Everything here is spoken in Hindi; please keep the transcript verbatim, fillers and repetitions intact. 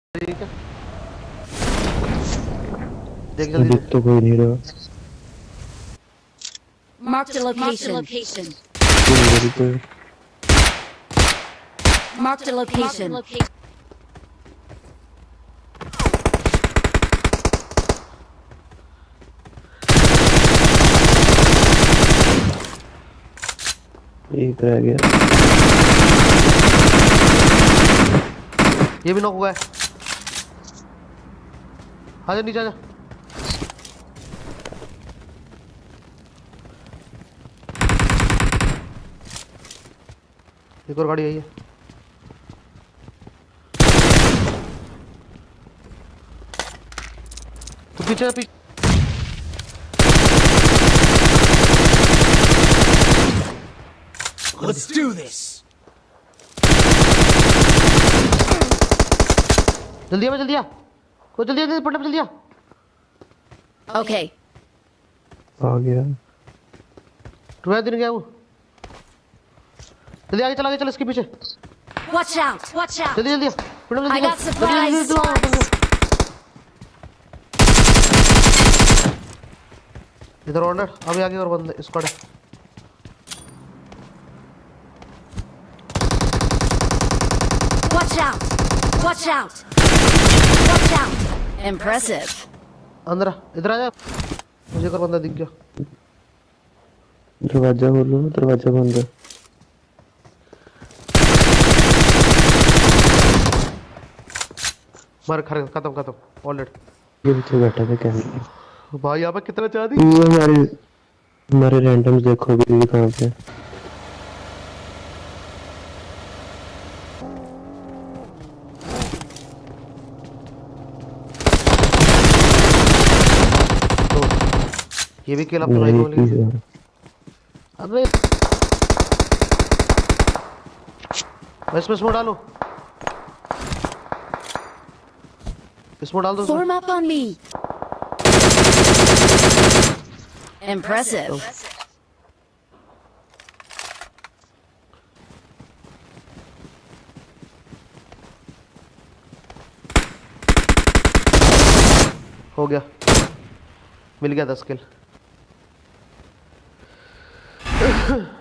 ठीक है देख जल्दी देख तो कोई नहीं रहा। Marked a location. Marked a location. एक रह गया। ये भी नॉक हुआ है। आजा नीचे आजा। एक और गाड़ी आई है। तो पीछे पीछे Let's do this. जल्दी आ जल्दी आ को जल्दी आ पटना जल्दी आ। Okay. आ गया। रुपया दिन गया वो। जल्दी आगे चला आगे चल इसके पीछे। Watch out! Watch out! जल्दी जल्दी आ पटना जल्दी। I got supplies. इधर ऑर्डर अभी आगे और बंदे स्क्वाड है। Watch out! Watch out! Watch out! Impressive. अंदर आ इधर आ जा मुझे एक और बंदा दिख गया। दरवाजा खोलो दरवाजा बंद है। मार खर खत्म खत्म ऑलरेडी। ये पीछे बैठा था कैमरे भाई यहाँ पे कितना चाह दी। ये हमारे हमारे रैंडम्स देखो भी कहाँ पे। तो ये भी किल अपने भाई को मिली। अबे बस बस मोड़ डालो इसमें डाल दो। Form up on me. Impressive. हो गया मिल गया दस किल।